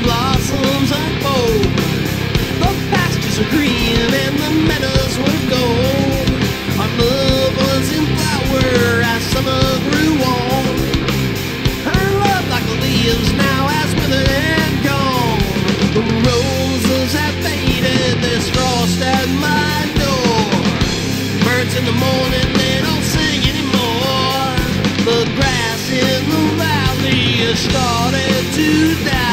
blossoms unfold. The pastures are green and the meadows were gold. Our love was in flower as summer grew on. Her love like the leaves now has withered and gone. The roses have faded, there's frost at my door. Birds in the morning, they don't sing anymore. The grass in the valley has started to die.